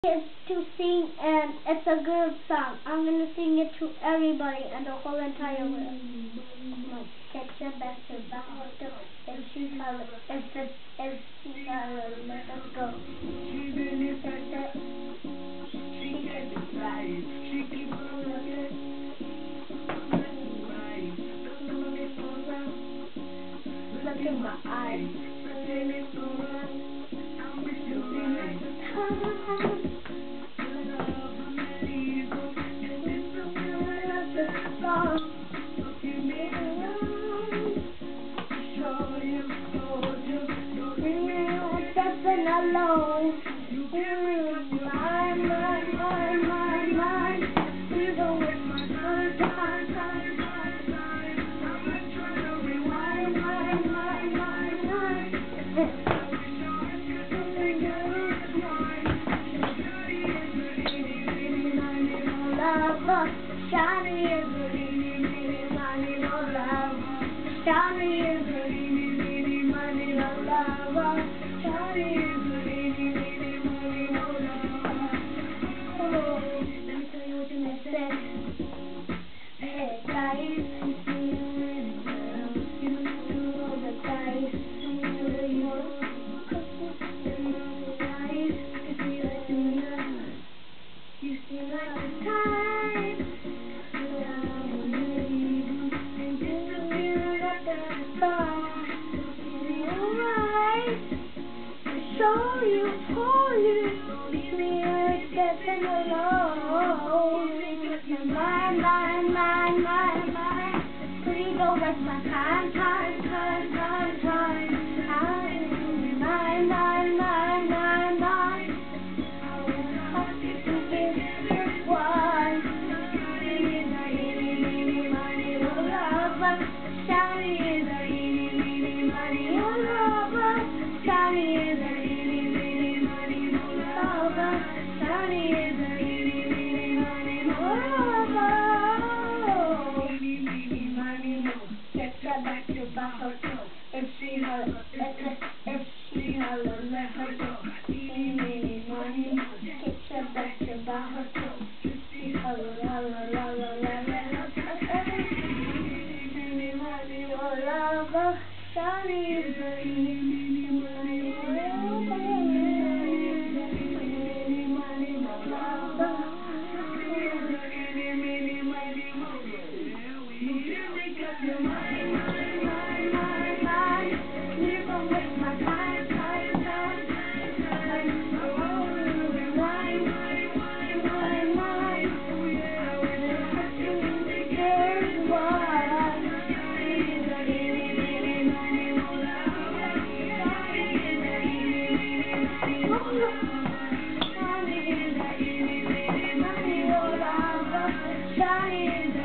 Is to sing, and it's a good song. I'm gonna sing it to everybody and the whole entire world. Get your best to back to if she holler, if she holler, let us go. She really said that she can be right. She keeps on looking. Look in my eyes. I'm with you right. Alone. Mine. You don't waste my time. I'm not trying to rewind. Mine. Shiny is the Eenie Meenie, no love. Shiny is the Eenie Meenie, no love. Shiny is the Eenie Meenie, no love. Oh, let me tell you what you may say. Hey guys, you see you really well. You do all the guys. You seem like the type. Show you, for you, leave me getting alone. Mine. Please don't waste my time. Mine. I will have to do this one. Eenie Meenie, no love. Shiny is a Eenie Meenie, no love. Shiny is a Eenie Meenie, no love. Shiny is a Eenie Meenie, no love. Eenie Meenie, no. Get her back to battle too. If she holler, let her go. Eenie Meenie, no. Get her back to battle too. If she holler, Eenie Meenie, no love. Shiny is a Eenie Meenie, no love. Shiny is